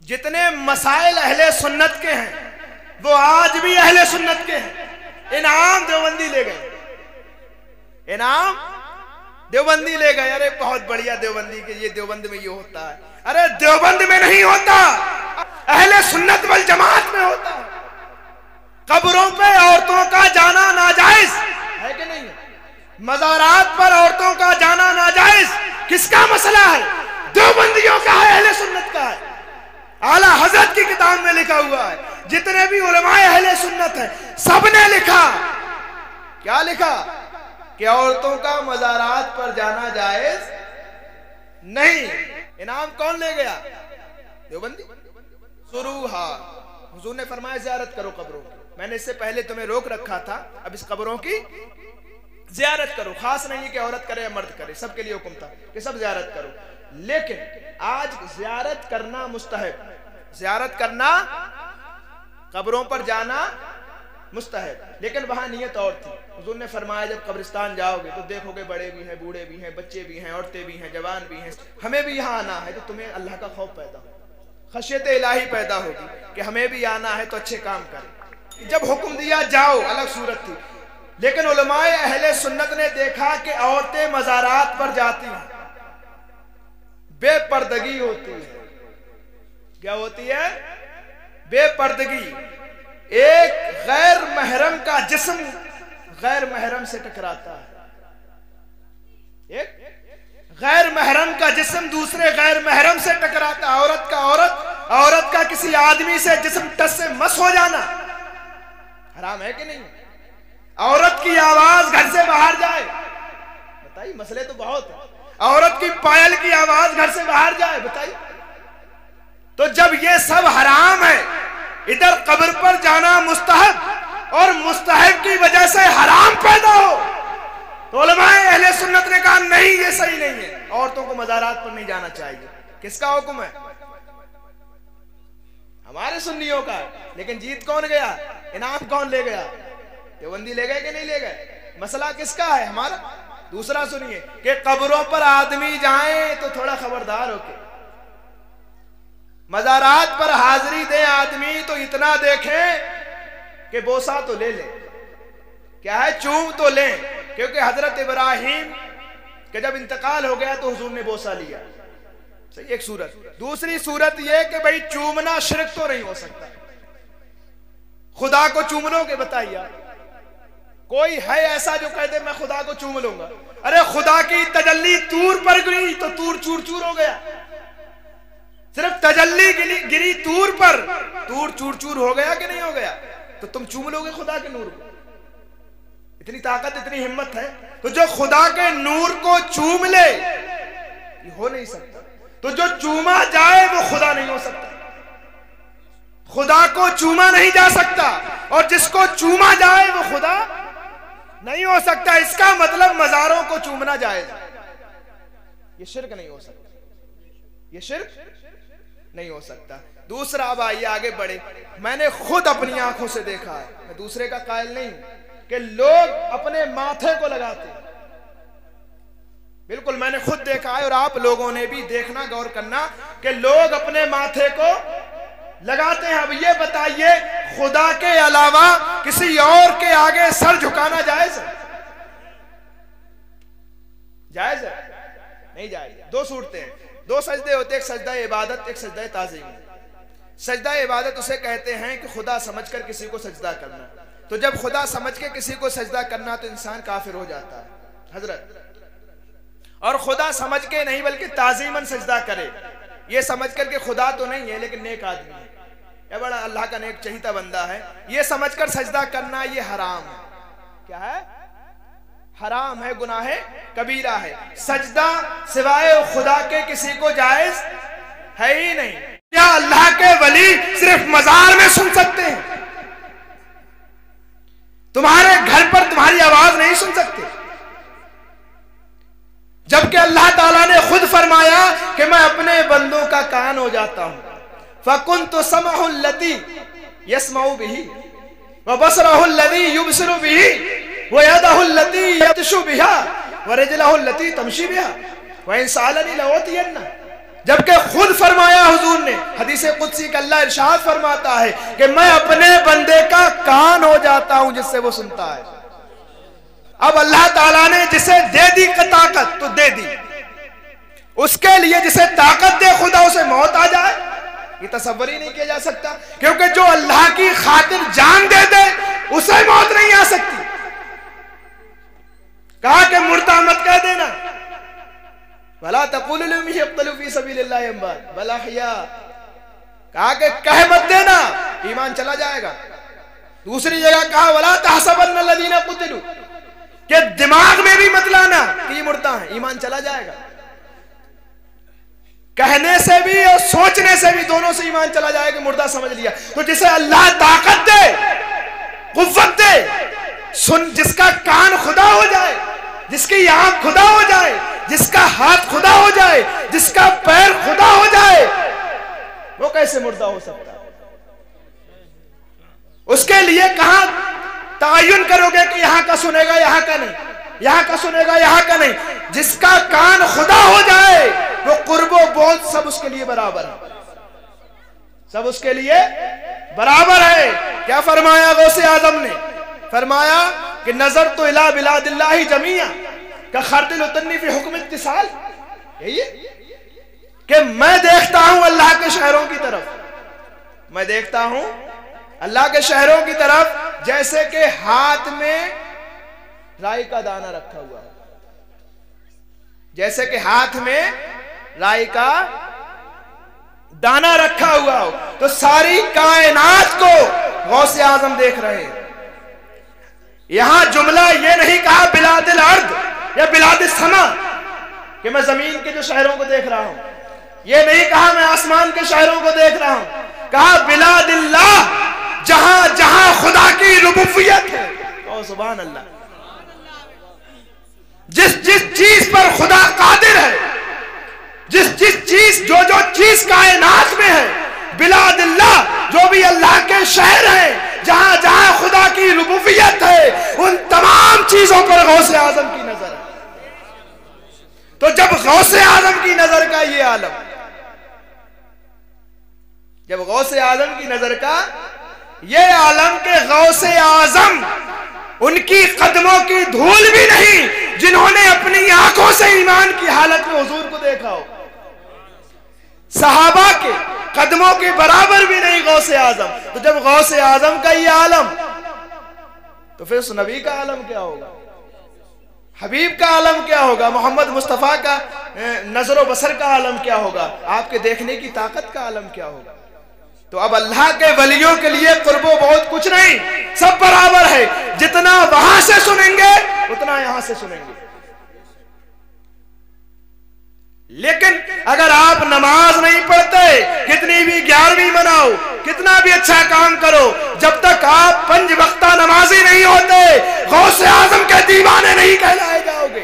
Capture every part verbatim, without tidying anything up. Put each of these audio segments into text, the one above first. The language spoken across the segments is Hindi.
जितने मसाइल अहले सुन्नत के हैं वो आज भी अहले सुन्नत के हैं। इनाम देवबंदी ले गए, इनाम देवबंदी ले गए। अरे बहुत बढ़िया देवबंदी के, ये देवबंद में ये होता है। अरे देवबंद में नहीं होता, अहले सुन्नत वल जमात में होता है। कब्रों पे औरतों का जाना नाजायज है कि नहीं? मज़ारात पर औरतों का जाना नाजायज किसका मसला है? देवबंदियों का है, अहले सुन्नत का है। आला हजरत की किताब में लिखा हुआ है, जितने भी उलमाए अहले सुन्नत है सबने लिखा, क्या लिखा? कि औरतों का मज़ारात पर जाना जायज नहीं। इनाम कौन ले गया? देवबंदी। शुरू हा हुजूर ने फरमाया ज़ियारत करो कब्रों की। मैंने इससे पहले तुम्हें रोक रखा था, अब इस कब्रों की ज़ियारत करो। खास नहीं है कि औरत करे या मर्द करे, सबके लिए हुक्म था कि सब ज़ियारत करो। लेकिन आज ज़ियारत करना मुस्तहब, ज़ियारत करना, कब्रों पर जाना मुस्तहब, लेकिन वहां नियत और थी। हुजूर ने फरमाया जब कब्रिस्तान जाओगे तो देखोगे बड़े भी हैं, बूढ़े भी हैं, बच्चे भी हैं, औरतें भी हैं, जवान भी हैं। हमें भी यहाँ आना है तो तुम्हें अल्लाह का खौफ पैदा हो, खशियत इलाही पैदा होगी कि हमें भी आना है तो अच्छे काम करें। जब हुक्म दिया जाओ अलग सूरत थी, लेकिन उलमाए अहले सुन्नत ने देखा कि औरतें मज़ारात पर जाती हैं, बेपर्दगी होती है। क्या होती है? बेपर्दगी। एक गैर महरम का जिस्म गैर महरम से टकराता है, एक गैर महरम का जिस्म दूसरे गैर महरम से टकराता है। औरत का औरत औरत का किसी आदमी से जिस्म टस से मस हो जाना हराम है कि नहीं? औरत की आवाज घर से बाहर जाए, बताइए, मसले तो बहुत है। औरत की पायल की आवाज घर से बाहर जाए, बताइए। तो जब ये सब हराम है, इधर कब्र पर जाना मुस्तहब और मुस्तहब की वजह से हराम पैदा हो, तो उलमाए अहले सुन्नत ने कहा नहीं, ये सही नहीं है, औरतों को मज़ारात पर नहीं जाना चाहिए। किसका हुक्म है? हमारे सुन्नियों का। लेकिन जीत कौन गया? इनाम कौन ले गया? देवबंदी ले गए कि नहीं ले गए? मसला किसका है? हमारा। दूसरा सुनिए कि कब्रों पर आदमी जाए तो थोड़ा खबरदार होके, मज़ारात पर हाजिरी दे आदमी तो इतना देखे कि बोसा तो ले ले, क्या है, चूम तो ले। क्योंकि हजरत इब्राहिम के जब इंतकाल हो गया तो हुजूर ने बोसा लिया। सही, एक सूरत। दूसरी सूरत यह कि भाई चूमना शिरक तो नहीं हो सकता। खुदा को चूम लोगे? बताइए, कोई है ऐसा जो कह दे मैं खुदा को चूम लूंगा? अरे खुदा की तजल्ली तूर पर गिरी तो तूर चूर चूर हो गया। सिर्फ तजल्ली गिरी तूर पर, तूर चूर चूर हो गया कि नहीं हो गया? तो तुम चूम लोगे खुदा के नूर को? इतनी ताकत, इतनी हिम्मत है? तो जो खुदा के नूर को चूम ले, ये हो नहीं सकता। तो जो चूमा जाए वो खुदा नहीं हो सकता, खुदा को चूमा नहीं जा सकता, और जिसको चूमा जाए वो खुदा नहीं हो सकता। इसका मतलब मज़ारों को चूमना जायज़, ये शिर्क नहीं हो सकता, ये शिर्क नहीं हो सकता। दूसरा, अब आइए आगे बढ़े। मैंने खुद अपनी आंखों से देखा है, मैं दूसरे का कायल नहीं हूं, कि लोग अपने माथे को लगाते हैं। बिल्कुल मैंने खुद देखा है, और आप लोगों ने भी देखना, गौर करना कि लोग अपने माथे को लगाते हैं। अब ये बताइए, खुदा के अलावा किसी और के आगे सर झुकाना जायज है? जायज है? नहीं जायज। दो सूरतें हैं, दो सजदे होते हैं, एक सजदा इबादत, एक सजदा ताज़ीम। सजदा इबादत उसे कहते हैं कि खुदा समझकर किसी को सजदा करना। तो जब खुदा समझ के किसी को सजदा करना तो इंसान काफिर हो जाता है हजरत। और खुदा समझ के नहीं बल्कि ताज़ीमन सजदा करे, ये समझ कर के खुदा तो नहीं है लेकिन नेक आदमी है, ये बड़ा अल्लाह का नेक चहीता बंदा है, ये समझकर सजदा करना ये हराम है। क्या है? हराम है, गुनाह है, कबीरा है। सजदा सिवाय खुदा के किसी को जायज है ही नहीं। क्या अल्लाह के वली सिर्फ मजार में सुन सकते हैं? तुम्हारे घर पर तुम्हारी आवाज नहीं सुन सकते? जबकि अल्लाह ताला ने खुद फरमाया कि मैं अपने बंदों का कान हो जाता हूं। फकुन्तु समअहुल लती यस्मउ बिही व बसरहुल लती युबसिरु बिही व यदहुल लती यब्तिशु बिहा व रिजलहुल लती तमशी बिहा व इन सअलनी लउतियन्ना। जबकि खुद फरमाया हुजूर ने हदीस कुदसी का, अल्लाह इरशाद फरमाता है कि मैं अपने बंदे का कान हो जाता हूं जिससे वो सुनता है। अब अल्लाह ताला ने जिसे दे दी ताकत तो दे दी, उसके लिए जिसे ताकत दे खुदा उसे मौत आ जाए, ये तसव्वुर ही नहीं किया जा सकता। क्योंकि जो अल्लाह की खातिर जान दे दे उसे मौत नहीं आ सकती। कहा कि मुर्दा मत कह देना, भला तक़ूलू लिमन यक़्तलू फ़ी सबीलिल्लाहि अम्वात बल अहया, कहा कि कह मत देना ईमान चला जाएगा। दूसरी जगह कहा वला तहसबन्न लज़ीना क़ुतिलू, कि दिमाग में भी मत लाना कि ये मुर्दा है, ईमान चला जाएगा। कहने से भी और सोचने से भी दोनों से ईमान चला जाएगा, मुर्दा समझ लिया। तो जिसे अल्लाह ताकत दे, कुव्वत दे, सुन, जिसका कान खुदा हो जाए, जिसकी आंख खुदा हो जाए, जिसका हाथ खुदा हो जाए, जिसका पैर खुदा हो जाए, वो कैसे मुर्दा हो सकता है? उसके लिए कहां तयन करोगे कि यहां का सुनेगा यहां का नहीं, यहां का सुनेगा यहां का नहीं। जिसका कान खुदा हो जाए वो कुर्बो बोझ सब उसके लिए बराबर है, सब उसके लिए बराबर है। क्या फरमाया गौसे आजम ने? फरमाया कि नजर तो इला बिलादिल्लाहि जमीया का खर्दिल उतन्नी फी हुक्म इत्तिसाल, यही कि मैं देखता हूं अल्लाह के शहरों की तरफ, मैं देखता हूं अल्लाह के शहरों की तरफ जैसे कि हाथ में राई का दाना रखा हुआ है, जैसे कि हाथ में राई का दाना रखा हुआ हो। तो सारी कायनात को गौसे आजम देख रहे हैं। यहां जुमला ये नहीं कहा बिलादिल अर्द या बिलादिस समा कि मैं जमीन के जो शहरों को देख रहा हूं, ये नहीं कहा मैं आसमान के शहरों को देख रहा हूं, कहा बिलादिल्लाह, जहां जहां खुदा की रुबूबियत है। ओ सुभान अल्लाह, जिस जिस चीज पर खुदा कादिर है, जिस जिस चीज जो जो चीज कायनात में है, बिलादिल्लाह, जो भी अल्लाह के शहर है, जहां जहां खुदा की रुबूबियत है, उन तमाम चीजों पर गौसे आजम की नजर है। तो जब गौसे आजम की नजर का ये आलम, जब गौसे आजम की नजर का ये आलम के गौसे आजम उनकी कदमों की धूल भी नहीं जिन्होंने अपनी आंखों से ईमान की हालत में हुजूर को देखा हो, सहाबा के कदमों के बराबर भी नहीं गौसे आजम। तो जब गौसे आजम का ये आलम, तो फिर उस नबी का आलम क्या होगा, हबीब का आलम क्या होगा, मोहम्मद मुस्तफ़ा का नजर बसर का आलम क्या होगा, आपके देखने की ताकत का आलम क्या होगा। तो अब अल्लाह के वलियों के लिए कुर्बो बहुत कुछ नहीं, सब बराबर है। जितना वहां से सुनेंगे उतना यहां से सुनेंगे। लेकिन अगर आप नमाज नहीं पढ़ते, कितनी भी ग्यारहवीं मनाओ, कितना भी अच्छा काम करो, जब तक आप पंज वक्ता नमाजी नहीं होते, गौसे आजम के दीवाने नहीं कहलाए जाओगे।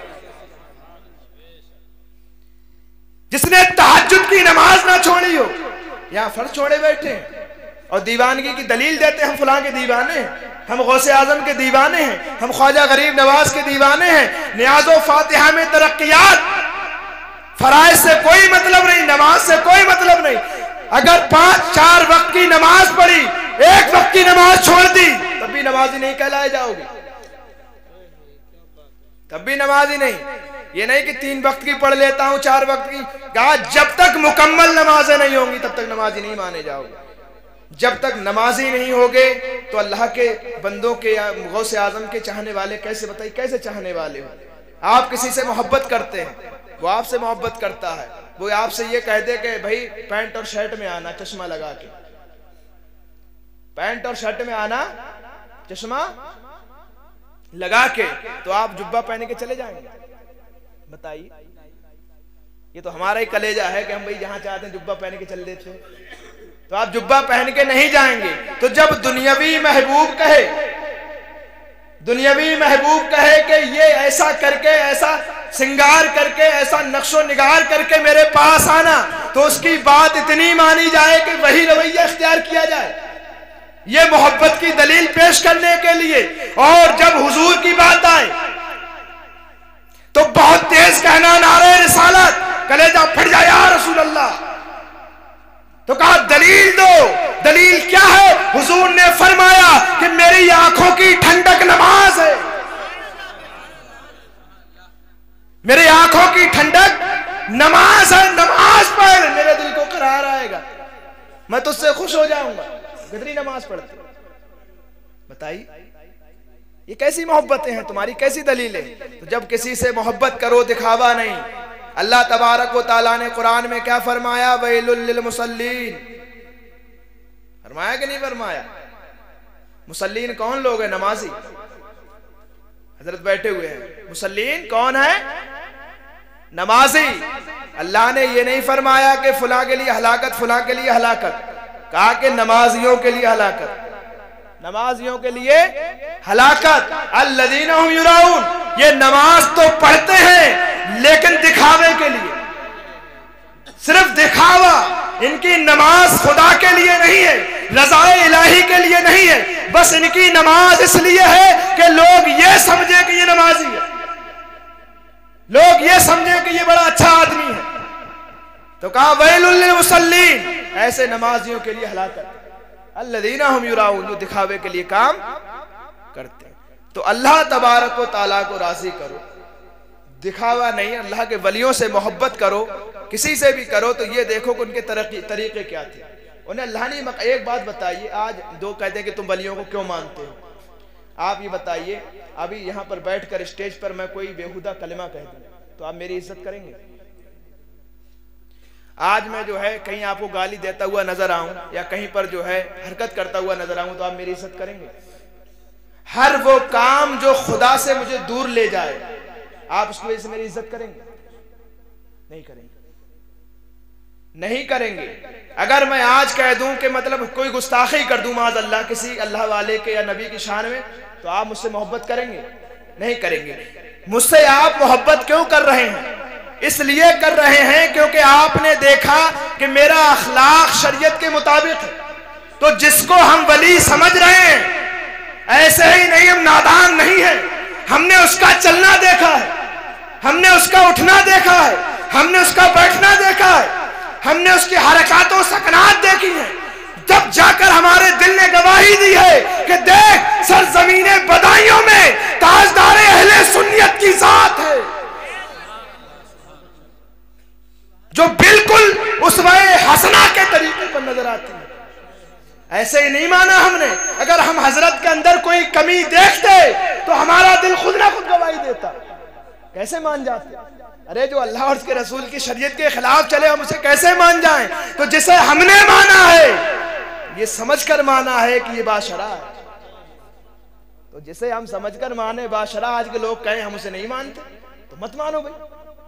जिसने तहज्जुद की नमाज ना छोड़ी हो, यहाँ फर्ज छोड़े बैठे हैं और दीवानगी की दलील देते हैं, हम फलां के दीवाने हैं, हम गौसे आजम के दीवाने हैं, हम ख्वाजा गरीब नवाज के दीवाने हैं। नियाज़ो फातिहा में तरक्कियात, फराइज से कोई मतलब नहीं, नमाज से कोई मतलब नहीं। अगर पांच चार वक्त की नमाज पढ़ी, एक वक्त की नमाज छोड़ दी, तब भी नमाजी नहीं कहलाए जाओगे, तब भी नमाजी नहीं। ये नहीं कि तीन वक्त की पढ़ लेता हूं, चार वक्त की, कहा जब तक मुकम्मल नमाजें नहीं होंगी तब तक नमाजी नहीं माने जाओगे। जब तक नमाजी नहीं होगे तो अल्लाह के बंदों के या गौसे आजम के चाहने वाले कैसे, बताइए कैसे चाहने वाले हो? आप किसी से मोहब्बत करते हैं, वो आपसे मोहब्बत करता है, वो आपसे ये कह दे कि भाई पैंट और शर्ट में आना चश्मा लगा के, पैंट और शर्ट में आना चश्मा लगा के, तो आप जुब्बा पहन के चले जाएंगे? बताइए, ये तो हमारा ही कलेजा है कि हम भाई जहां चाहते हैं जुब्बा पहन के चल देते हैं, तो आप जुब्बा पहन के नहीं जाएंगे। तो जब दुनियावी महबूब कहे, दुनियावी महबूब कहे कि ये ऐसा करके, ऐसा सिंगार करके, ऐसा नक्शो निगार करके मेरे पास आना, तो उसकी बात इतनी मानी जाए कि वही रवैया इख्तियार किया जाए, ये मोहब्बत की दलील पेश करने के लिए। और जब हुजूर की बात आए तो बहुत तेज कहना नारे रिसालत, कलेजा फट जाए या रसूल अल्लाह। तो कहा दलील दो। दलील क्या है? हुजूर ने फरमाया कि मेरी आंखों की ठंडक नमाज है, मेरी आंखों की ठंडक नमाज है। नमाज पढ़, मेरे दिल को करार आएगा, मैं तुझसे खुश हो जाऊंगा। कितनी नमाज पढ़ते बताइए, ये कैसी मोहब्बतें हैं तुम्हारी, कैसी दलीलें? तो जब किसी से मोहब्बत करो, दिखावा नहीं। अल्लाह तबारक व तआला ने कुरान में क्या फरमाया? वैलुल लिल मुसल्लीन, फरमाया कि नहीं फरमाया? मुसल्लीन कौन लोग हैं? नमाजी। हजरत बैठे हुए हैं। मुसल्लीन कौन है? नमाजी। अल्लाह ने ये नहीं फरमाया कि फुला के लिए हलाकत, फुला के लिए हलाकत, कहा कि नमाजियों के लिए हलाकत, नमाजियों के लिए हलाकत। अल्लज़ीना हुम युराऊन, ये नमाज तो पढ़ते हैं लेकिन दिखावे के लिए, सिर्फ दिखावा। इनकी नमाज खुदा के लिए नहीं है, रज़ाए इलाही के लिए नहीं है, बस इनकी नमाज इसलिए है कि लोग ये समझे कि ये नमाजी है, लोग ये समझे कि ये बड़ा अच्छा आदमी है। तो कहा वैलुल लिल मुसल्लीन, ऐसे नमाजियों के लिए हलाकत। अल्लज़ीना हुम युराऊन, जो दिखावे के लिए काम करते हैं। तो अल्लाह तबारक व तआला को राजी करो, दिखावा नहीं। अल्लाह के वलियों से मोहब्बत करो, किसी से भी करो तो ये देखो कि उनके तरीके क्या थे। उन्हें अल्लाह ने एक बात बताइए, आज दो कहते हैं कि तुम वलियों को क्यों मानते हो। आप ये बताइए, अभी यहाँ पर बैठकर स्टेज पर मैं कोई बेहुदा कलमा कह दूं तो आप मेरी इज्जत करेंगे? आज मैं जो है कहीं आपको गाली देता हुआ नजर आऊं या कहीं पर जो है हरकत करता हुआ नजर आऊं तो आप मेरी इज्जत करेंगे? हर वो काम जो खुदा से मुझे दूर ले जाए, आप उसकी वजह से मेरी इज्जत करेंगे? नहीं करेंगे, नहीं करेंगे। अगर मैं आज कह दूं कि मतलब कोई गुस्ताखी कर दूं माज़ अल्लाह किसी अल्लाह वाले के या नबी की शान में, तो आप मुझसे मोहब्बत करेंगे? नहीं करेंगे। मुझसे आप मोहब्बत क्यों कर रहे हैं? इसलिए कर रहे हैं क्योंकि आपने देखा कि मेरा अखलाक शरीयत के मुताबिक है। तो जिसको हम वली समझ रहे हैं, ऐसे ही नहीं, हम नादान नहीं है, हमने उसका चलना देखा है, हमने उसका उठना देखा है, हमने उसका बैठना देखा है, हमने उसकी हरकतों सकनात देखी है। जब जाकर हमारे दिल ने गवाही दी है कि देख सरजमीने बदायूं में ताजदार अहले सुन्नियत की जात है, जो बिल्कुल उसवाए हसना के तरीके पर नजर आती है। ऐसे ही नहीं माना हमने। अगर हम हजरत के अंदर कोई कमी देखते तो हमारा दिल खुद ना खुद गवाही देता। कैसे मान जाते? अरे जो अल्लाह और उसके रसूल की शरीयत के खिलाफ चले, हम उसे कैसे मान जाएं? तो जिसे हमने माना है, ये समझकर माना है कि ये बाशरा है, तो जिसे हम समझकर माने बाशरा, आज के लोग कहें हम उसे नहीं मानते, तो मत मानो भाई।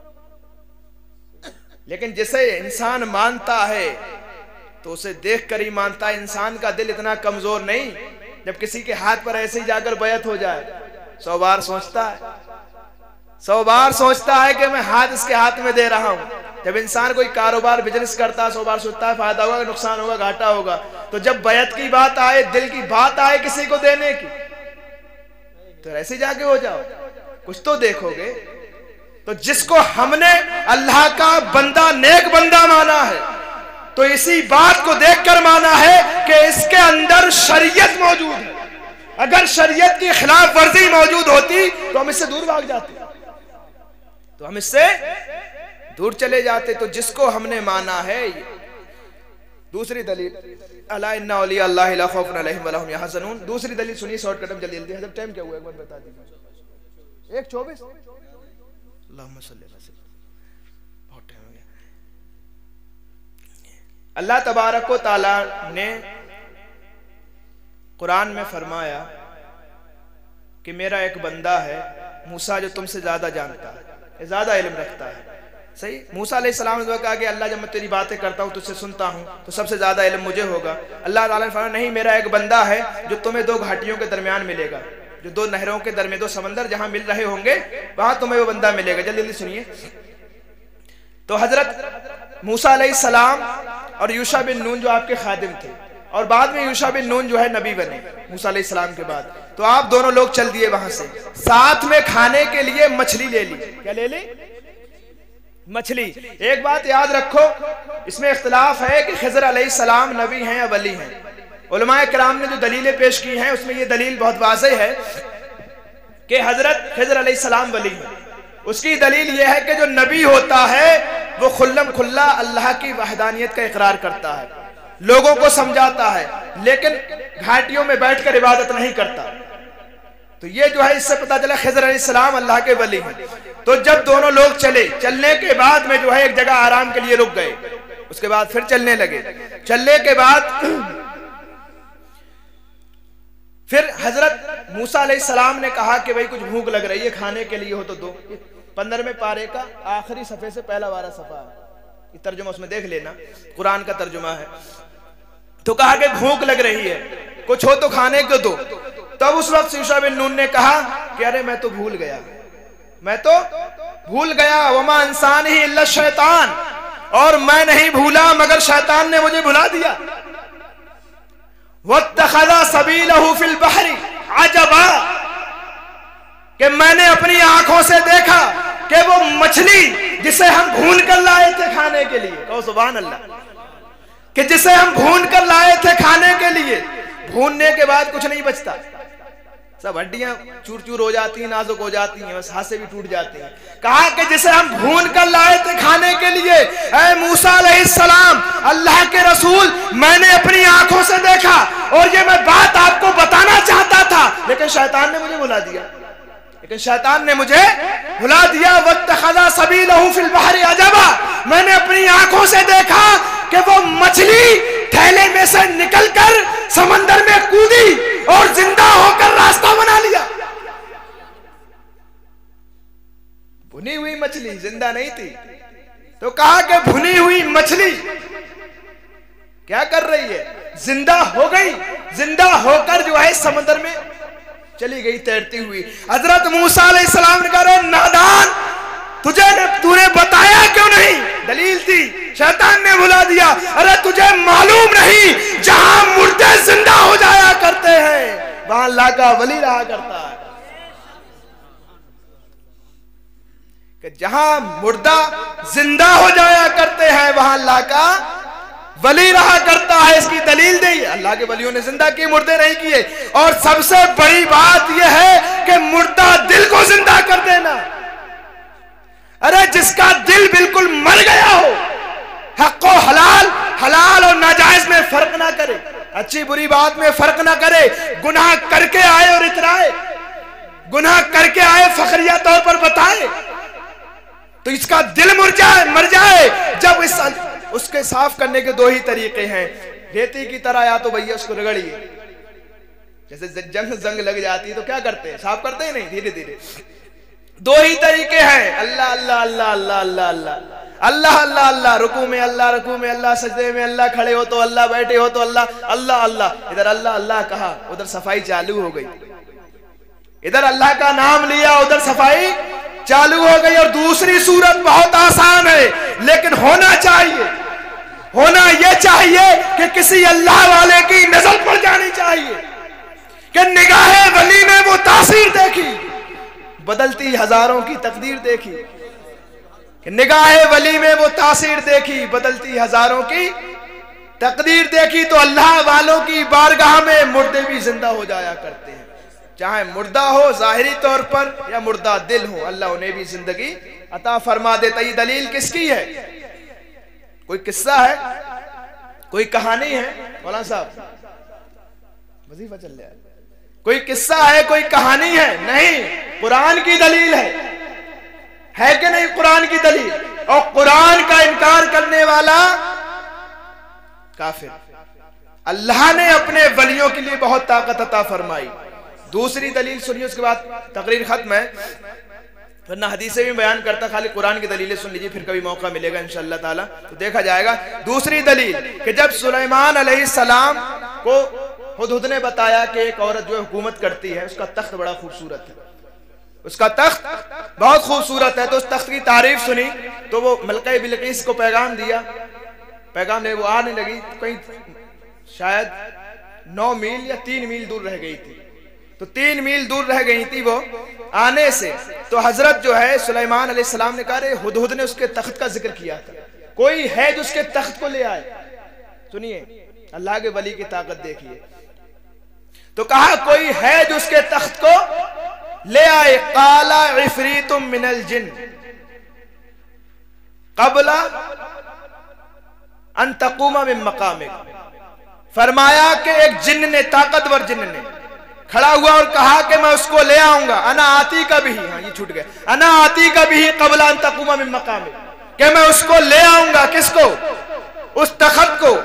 लेकिन जिसे इंसान मानता है तो उसे देख कर ही मानता है। इंसान का दिल इतना कमजोर नहीं, जब किसी के हाथ पर ऐसे ही जाकर बैत हो जाए सौ बार सोचता है, सौ बार सोचता है कि मैं हाथ इसके हाथ में दे रहा हूं। जब इंसान कोई कारोबार बिजनेस करता है, सौ बार सोचता है फायदा होगा, नुकसान होगा, घाटा होगा। तो जब बैत की बात आए, दिल की बात आए किसी को देने की, तो ऐसे जाके हो जाओ, कुछ तो देखोगे। तो जिसको हमने अल्लाह का बंदा, नेक बंदा माना है, तो इसी बात को देखकर माना है कि इसके अंदर शरीयत मौजूद है। अगर शरीयत की खिलाफ वर्जी मौजूद होती तो हम इससे दूर भाग जाते, तो हम इससे दूर चले जाते। तो जिसको हमने माना है, दूसरी दलील अला इन्ना औलिया अल्लाह ला खौफुन अलैहिम वला हुम यहज़नून। दूसरी दलील सुनिए, शॉर्टकट में जल्दी जल्दी। हजरत टाइम क्या हुआ एक बार बता दीजिए। एक चौबीस अल्लाहुम्मा सल्ली अला सय्यिदिना, बहुत टाइम हो गया। अल्लाह तबारक व तआला ने कुरान में फरमाया कि मेरा एक बंदा है मूसा जो तुमसे ज्यादा जानता है, ज्यादा इल्म रखता है। सही। मूसा अलैहिस्सलाम ने कहा कि अल्लाह जब मैं तेरी बातें करता हूँ, तुझसे सुनता हूँ, तो सबसे ज्यादा इल्म मुझे होगा। अल्लाह ताला ने फरमाया नहीं, मेरा एक बंदा है जो तुम्हें दो घाटियों के दरमियान मिलेगा, जो दो नहरों के दरमियान, दो समंदर जहां मिल रहे होंगे वहां तुम्हें वो बंदा मिलेगा। जल्दी जल्दी सुनिए। तो हजरत मूसा अलैहिस्सलाम और यूशा बिन नून जो आपके खादिम थे, और बाद में यूशा बिन नून जो है नबी बने मूसा अलैहिस्सलाम के बाद, तो आप दोनों लोग चल दिए वहां से। साथ में खाने के लिए मछली ले ली। क्या ले ली? मछली। एक बात याद रखो, इसमें इख्तिलाफ है कि खिज़र अलैहिस्सलाम नबी हैं या वली हैं। उलमाए किराम ने जो दलीलें पेश की हैं उसमें ये दलील बहुत वाज़ेह है कि हजरत खिज़र अलैहिस्सलाम वली हैं। उसकी दलील यह है कि जो नबी होता है वो खुल्लम खुल्ला अल्लाह की वहदानियत का इकरार करता है, लोगों को समझाता है, लेकिन घाटियों में बैठकर इबादत नहीं करता। तो ये जो है इससे पता चला खिज़र अलैहिस्सलाम अल्लाह के वली हैं। तो जब दोनों लोग चले, चलने के बाद में जो है एक जगह आराम के लिए रुक गए, उसके बाद फिर चलने लगे। चलने के बाद फिर हजरत मूसा अलैहिस्सलाम ने कहा कि भाई कुछ भूख लग रही है, खाने के लिए हो तो दो। पंद्रहवें पारे का आखिरी सफ़े से पहला वाला सफ़ा है, ये तर्जुमा उसमें देख लेना, कुरान का तर्जुमा है। तो कहा कि भूख लग रही है, कुछ हो तो खाने को दो। तब उस वक्त यूशा बिन नून ने कहा कि अरे मैं तो भूल गया, मैं तो भूल गया, वमा इंसान ही इल्ला शैतान, और मैं नहीं भूला मगर शैतान ने मुझे भुला दिया। वत्तखज़ा सबीलहु फिल बहरी अजबा, कि मैंने अपनी आंखों से देखा कि वो मछली जिसे हम भून कर लाए थे खाने के लिए, कहो सुभान अल्लाह, कि जिसे हम भून कर लाए थे खाने के लिए, भूनने के बाद कुछ नहीं बचता, सब हड्डियां चूर चूर हो जाती हैं, नाजुक हो जाती हैं, बस हाथ से भी टूट जाती हैं। कहा कि जिसे हम भून कर लाए थे खाने के लिए, ऐ मूसा अलैहिस्सलाम अल्लाह के रसूल, मैंने अपनी आंखों से देखा और ये मैं बात आपको बताना चाहता था, लेकिन शैतान ने मुझे भुला दिया, लेकिन शैतान ने मुझे भुला दिया। वत्तखज़ा सबीलहु फिल बहरी अजबा, मैंने अपनी आंखों से देखा कि वो मछली थैले में से निकलकर समंदर में कूदी और जिंदा होकर रास्ता बना लिया। भुनी हुई मछली, जिंदा नहीं थी। तो कहा कि भुनी हुई मछली क्या कर रही है, जिंदा हो गई, जिंदा होकर जो है समंदर में चली गई तैरती हुई। हजरत मूसा अलैहिस्सलाम ने कहा नादान, तुझे तूने बताया क्यों नहीं? दलील थी, शैतान ने भुला दिया। अरे तुझे मालूम नहीं जहां मुर्दे जिंदा हो जाया करते हैं वहां अल्लाह का वली रहा करता है, कि जहां मुर्दा जिंदा हो जाया करते हैं वहां अल्लाह का वली रहा करता है। इसकी दलील दी, अल्लाह के वलियों ने जिंदा किए, मुर्दे नहीं किए। और सबसे बड़ी बात यह है कि मुर्दा दिल को जिंदा कर देना। अरे जिसका दिल बिल्कुल मर गया हो, हक और हलाल, हलाल और नाजायज में फर्क ना करे, अच्छी बुरी बात में फर्क ना करे, गुनाह करके आए और इतराए, गुनाह करके आए फखरिया तौर पर बताए, तो इसका दिल मर जाए मर जाए जब इस उसके साफ करने के दो ही तरीके हैं। रेती की तरह या तो भैया उसको रगड़िए, जैसे जंग जंग लग जाती है तो क्या करते हैं, साफ करते हैं नहीं, धीरे धीरे। दो ही तरीके हैं, अल्लाह अल्लाह अल्लाह अल्लाह अल्लाह अल्लाह अल्लाह अल्लाह अल्लाह, रुकू में अल्लाह, रुकू में अल्लाह, सजदे में अल्लाह, खड़े हो तो अल्लाह, बैठे हो तो अल्लाह, अल्लाह अल्लाह। इधर अल्लाह अल्लाह कहा, उधर सफाई चालू हो गई, इधर अल्लाह का नाम लिया, उधर सफाई चालू हो गई। और दूसरी सूरत बहुत आसान है, लेकिन होना चाहिए, होना यह चाहिए कि किसी अल्लाह वाले की नजर पड़ जानी चाहिए, कि निगाहे वली में वो तासीर देखी, बदलती हजारों की तकदीर देखी, कि निगाहे वली में वो तासीर देखी, बदलती हजारों की तकदीर देखी। तो अल्लाह वालों की बारगाह में मुर्दे भी जिंदा हो जाया करते हैं, चाहे मुर्दा हो जाहिरी तौर पर या मुर्दा दिल हो, अल्लाह उन्हें भी जिंदगी अता फरमा देता। ये दलील किसकी है? कोई किस्सा है, कोई कहानी है? मौलाना साहब वजीफा चल रहा है, कोई किस्सा है, कोई कहानी है? नहीं, कुरान की दलील है, है कि नहीं? कुरान की दलील। और कुरान का इनकार करने वाला काफिर। अल्लाह ने अपने वलियों के लिए बहुत ताकत अता फरमाई। दूसरी दलील सुनिए, उसके बाद तकरीर खत्म है, वरना हदीसें भी बयान करता, खाली कुरान की दलीलें सुन लीजिए, फिर कभी मौका मिलेगा इंशाअल्लाह ताला तो देखा जाएगा। दूसरी दलील कि जब सुलेमान अलैहिस्सलाम को हुदहुद ने बताया कि एक औरत जो हुकूमत करती है उसका तख्त बड़ा खूबसूरत है, उसका तख्त बहुत खूबसूरत है, तो उस तख्त की तारीफ सुनी तो वो मलका बिलकीस को पैगाम दिया, पैगाम ले वो आने लगी, कहीं शायद नौ मील या तीन मील दूर रह गई थी, तो तीन मील दूर रह गई थी वो आने से। तो हजरत जो है सुलेमान अलैहिस्सलाम ने कहा, हुदहुद ने उसके तख्त का जिक्र किया था, कोई है जो उसके तख्त को ले आए। सुनिए अल्लाह के वली की ताकत देखिए। तो कहा कोई है जो उसके तख्त को ले आए। काला इफरीतुम मिनल जिन कबला अन तक़ूमा मिन मकामिक। फरमाया कि एक जिन्न ने, ताकतवर जिन्न ने खड़ा हुआ और कहा कि मैं उसको ले आऊंगा। अना आती का भी, हाँ ये छूट गया, अना आती का भी कबला अन तक़ूमा मिन मकामिक, कि मैं उसको ले आऊंगा। किसको? उस तख्त को।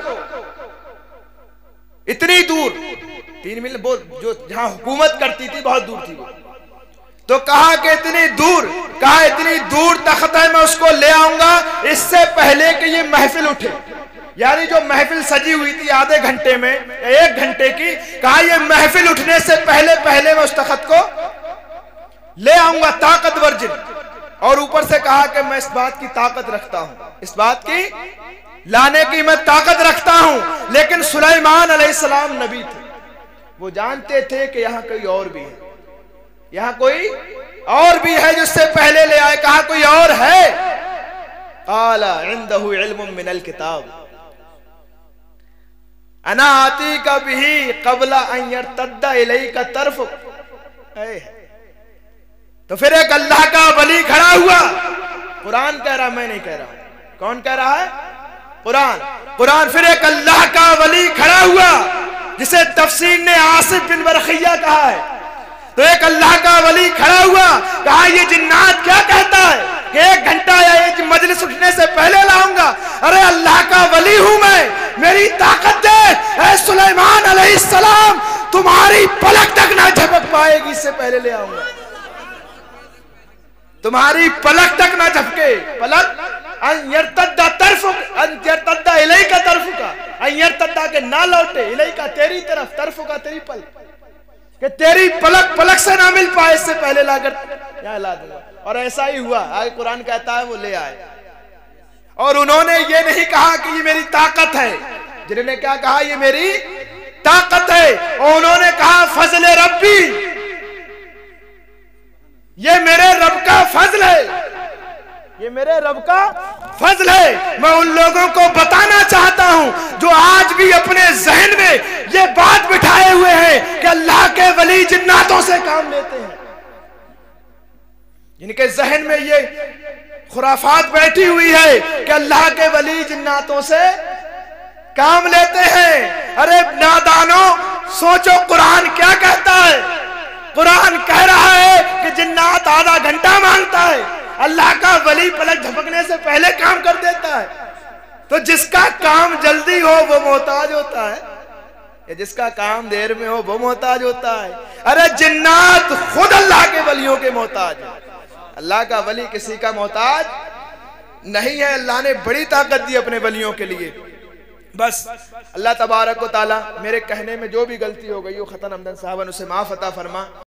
इतनी दूर, तीन मील जो जहां हुकूमत करती थी बहुत दूर थी वो। तो कहा कि इतनी दूर, कहा इतनी दूर तख्त है, मैं उसको ले आऊंगा इससे पहले कि ये महफिल उठे। यानी जो महफिल सजी हुई थी आधे घंटे में, एक घंटे की, कहा ये महफिल उठने से पहले पहले मैं उस तख्त को ले आऊंगा, ताकतवर जिन। और ऊपर से कहा कि मैं इस बात की ताकत रखता हूं, इस बात की लाने की मैं ताकत रखता हूं। लेकिन सुलेमान अलैहिस्सलाम नबी थे, वो जानते थे कि यहां कोई और भी है, यहां कोई और भी है जिससे पहले ले आए। कहा कोई और है? काला इंदहु इल्मुम मिनल किताब अना आती का भी कबला अन यरतद्दा इलैका तरफुक। तो फिर एक अल्लाह का वली खड़ा हुआ, कुरान कह रहा, मैं नहीं कह रहा हूं। कौन कह रहा है? कुरान। कुरान। फिर एक अल्लाह का वली खड़ा हुआ जिसे तफसीर ने आसिफ बिन बरखिया कहा है। तो एक अल्लाह का वली खड़ा हुआ, कहा ये जिन्नात क्या कहता है कि एक घंटा या एक मजलिस उठने से पहले लाऊंगा। अरे अल्लाह का वली हूं मैं, मेरी ताकत दे। ऐ सुलेमान अलैहिस्सलाम, तुम्हारी पलक तक ना झपक पाएगी, इससे पहले ले आऊंगा। तुम्हारी पलक तक ना झपके। पलक अन यरतद्दा तरफुक, अन यरतद्दा इलैका तरफुका, अन यरतद्दा के ना लौटे, इलैका तेरी तरफ, तरफुका तेरी पलक, कि तेरी पलक पलक से ना मिल पाए, इससे पहले लाकर यहाँ ला दूंगा। और ऐसा ही हुआ। आगे कुरान कहता है वो ले आए। और उन्होंने ये नहीं कहा कि ये मेरी ताकत है, जिन्होंने क्या कहा? ये मेरी ताकत है। और उन्होंने कहा फजल रब्बी, ये मेरे रब का फजल है, ये मेरे रब का फजल है। मैं उन लोगों को बताना चाहता हूं जो आज भी अपने जहन में ये बात बिठाए हुए हैं कि अल्लाह के वली जिन्नातों से काम लेते हैं, जिनके जहन में ये खुराफात बैठी हुई है कि अल्लाह के वली जिन्नातों से काम लेते हैं। अरे नादानो, सोचो कुरान क्या कहता है। कुरान कह रहा है कि जिन्नात आधा घंटा मांगता है, अल्लाह का वली पलक झपकने से पहले काम कर देता है। तो जिसका काम जल्दी हो वो मोहताज होता है, या जिसका काम देर में हो वो मोहताज होता है। अरे जिन्नात खुद अल्लाह के वलियों के मोहताज है, अल्लाह का वली किसी का मोहताज नहीं है। अल्लाह ने बड़ी ताकत दी अपने वलियों के लिए। बस अल्लाह तबारक व तआला मेरे कहने में जो भी गलती हो गई हो खतन हमदन साहबन उसे माफ अता फरमा।